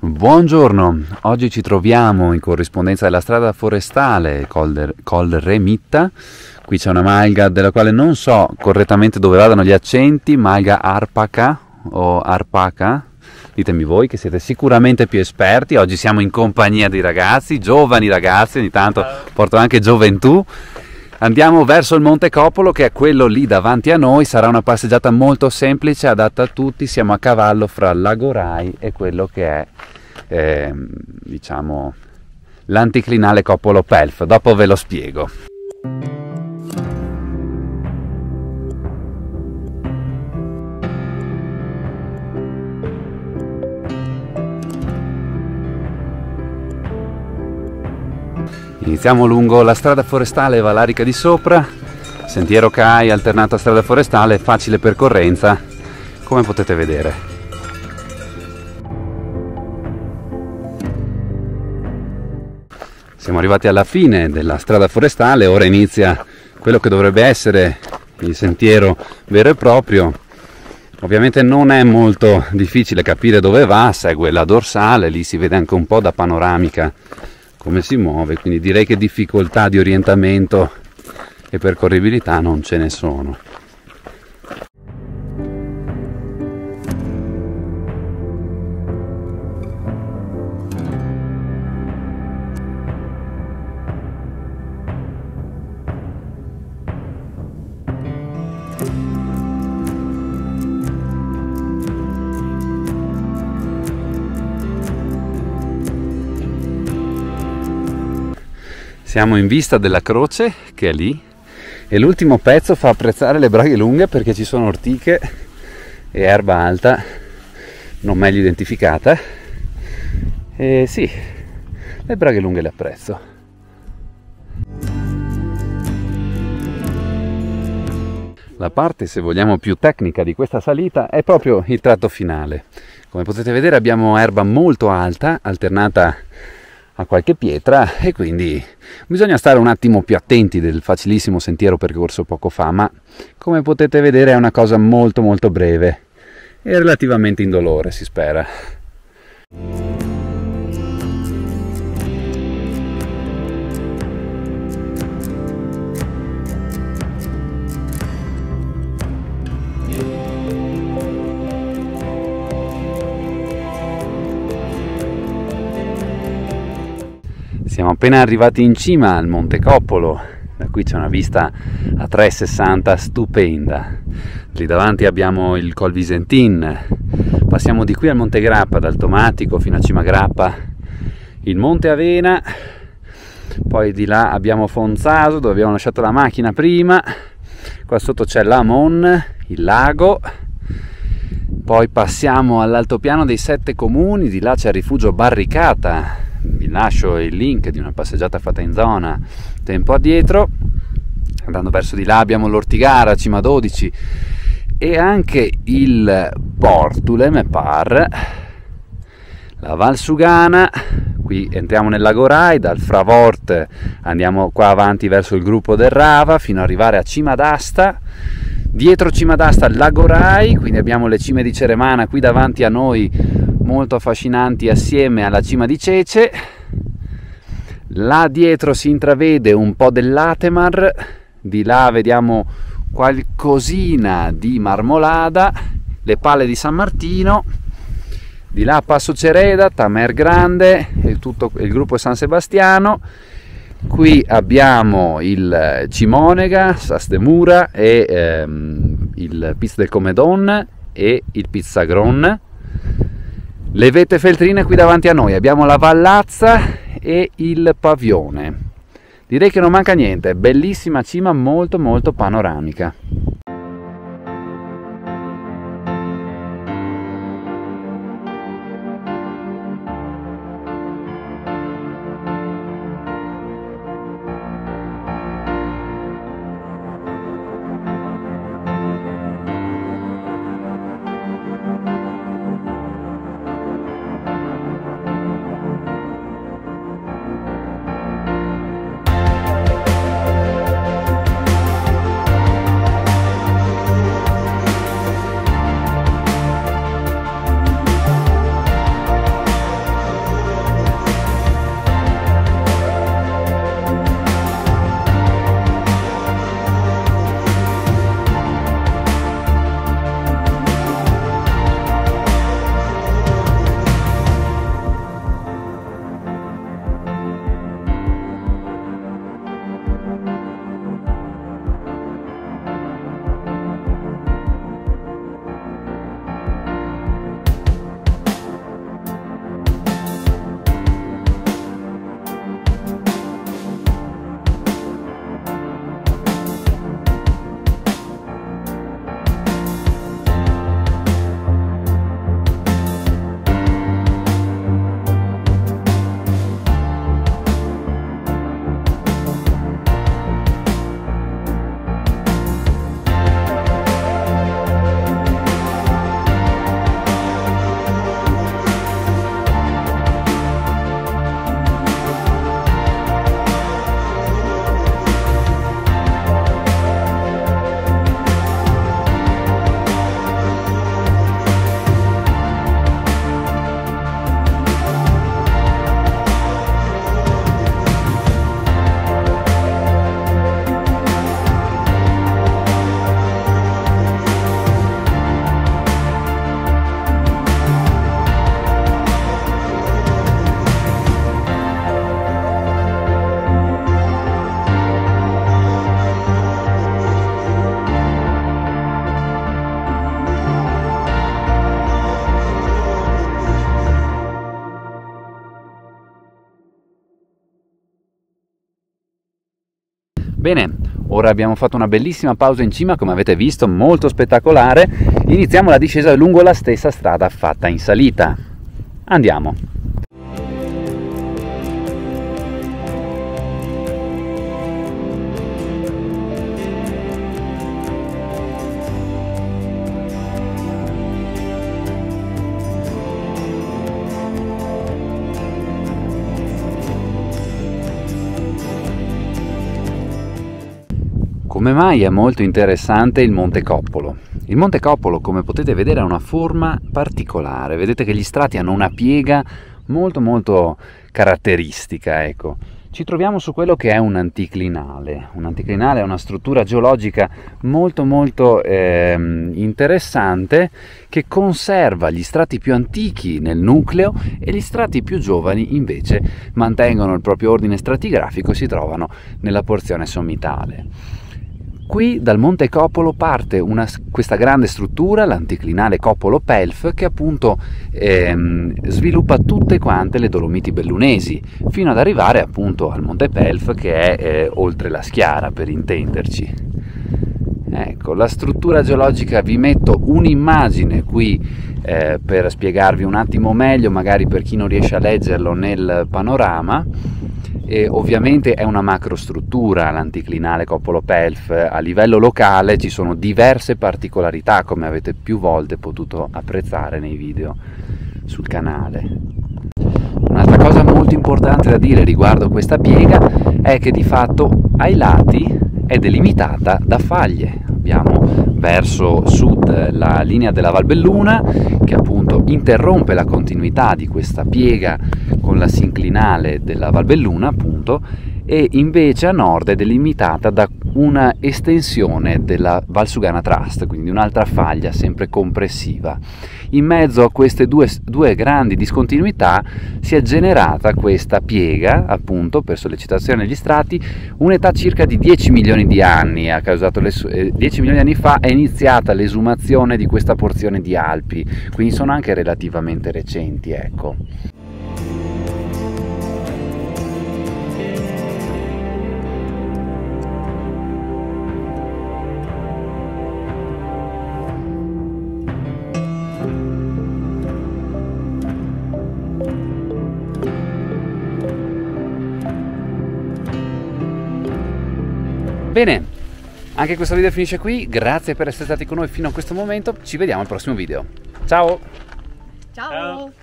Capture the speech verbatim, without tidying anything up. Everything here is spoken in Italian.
Buongiorno, oggi ci troviamo in corrispondenza della strada forestale Col, Col Remitta. Qui c'è una malga della quale non so correttamente dove vadano gli accenti, malga arpaca o arpaca, ditemi voi che siete sicuramente più esperti. Oggi siamo in compagnia di ragazzi, giovani ragazzi, ogni tanto porto anche gioventù. Andiamo verso il Monte Copolo, che è quello lì davanti a noi. Sarà una passeggiata molto semplice, adatta a tutti. Siamo a cavallo fra Lagorai e quello che è eh, diciamo l'anticlinale Copolo Pelf. Dopo ve lo spiego. Iniziamo lungo la strada forestale Valarica di Sopra, sentiero C A I alternato a strada forestale, facile percorrenza, come potete vedere. Siamo arrivati alla fine della strada forestale, ora inizia quello che dovrebbe essere il sentiero vero e proprio. Ovviamente non è molto difficile capire dove va, segue la dorsale, lì si vede anche un po' da panoramica come si muove, quindi direi che difficoltà di orientamento e percorribilità non ce ne sono. Siamo in vista della croce, che è lì, e l'ultimo pezzo fa apprezzare le braghe lunghe perché ci sono ortiche e erba alta, non meglio identificata. E sì, le braghe lunghe le apprezzo. La parte, se vogliamo, più tecnica di questa salita è proprio il tratto finale. Come potete vedere abbiamo erba molto alta, alternata a qualche pietra, e quindi bisogna stare un attimo più attenti del facilissimo sentiero percorso poco fa, ma come potete vedere è una cosa molto molto breve e relativamente indolore, si spera. Siamo appena arrivati in cima al Monte Copolo, da qui c'è una vista a trecentosessanta stupenda. Lì davanti abbiamo il Col Visentin, passiamo di qui al Monte Grappa, dal Tomatico fino a Cima Grappa, il Monte Avena, poi di là abbiamo Fonzaso dove abbiamo lasciato la macchina prima, qua sotto c'è l'Amon, il lago, poi passiamo all'altopiano dei Sette Comuni, di là c'è il rifugio Barricata. Vi lascio il link di una passeggiata fatta in zona tempo addietro. Andando verso di là abbiamo l'Ortigara, Cima dodici, e anche il Portule, me par, la Valsugana. Qui entriamo nel Lagorai, dal Fravort andiamo qua avanti verso il gruppo del Rava fino ad arrivare a Cima d'Asta. Dietro Cima d'Asta Lagorai, quindi abbiamo le cime di Ceremana qui davanti a noi, molto affascinanti, assieme alla cima di Cece. Là dietro si intravede un po' dell'Atemar, di là vediamo qualcosina di Marmolada, le Palle di San Martino, di là Passo Cereda, Tamer Grande, e tutto il gruppo San Sebastiano. Qui abbiamo il Cimonega, Sas de Mura e ehm, il Piz del Comedon e il Pizzagron. Le vette feltrine qui davanti a noi, abbiamo la Vallazza e il Pavione. Direi che non manca niente, bellissima cima, molto molto panoramica. Bene, ora abbiamo fatto una bellissima pausa in cima, come avete visto, molto spettacolare. Iniziamo la discesa lungo la stessa strada fatta in salita. Andiamo! Come mai è molto interessante il Monte Coppolo? Il Monte Coppolo, come potete vedere, ha una forma particolare. Vedete che gli strati hanno una piega molto molto caratteristica, ecco. Ci troviamo su quello che è un anticlinale. Un anticlinale è una struttura geologica molto molto eh, interessante, che conserva gli strati più antichi nel nucleo e gli strati più giovani invece mantengono il proprio ordine stratigrafico e si trovano nella porzione sommitale. Qui dal Monte Coppolo parte una, questa grande struttura, l'anticlinale Coppolo-Pelf, che appunto ehm, sviluppa tutte quante le Dolomiti Bellunesi, fino ad arrivare appunto al Monte Pelf, che è eh, oltre la Schiara, per intenderci. Ecco, la struttura geologica, vi metto un'immagine qui eh, per spiegarvi un attimo meglio, magari per chi non riesce a leggerlo nel panorama. E ovviamente è una macrostruttura l'anticlinale Coppolo-Pelf. A livello locale ci sono diverse particolarità, come avete più volte potuto apprezzare nei video sul canale. Un'altra cosa molto importante da dire riguardo questa piega è che di fatto ai lati è delimitata da faglie. Abbiamo verso sud la linea della Valbelluna, che appunto interrompe la continuità di questa piega con la sinclinale della Valbelluna, appunto, e invece a nord è delimitata da una estensione della Valsugana Trust, quindi un'altra faglia sempre compressiva. In mezzo a queste due, due grandi discontinuità si è generata questa piega, appunto, per sollecitazione degli strati. Un'età circa di dieci milioni di anni ha causato le, eh, dieci milioni di anni fa è iniziata l'esumazione di questa porzione di Alpi, quindi sono anche relativamente recenti, ecco. Bene, anche questo video finisce qui, grazie per essere stati con noi fino a questo momento, ci vediamo al prossimo video. Ciao! Ciao! Ciao.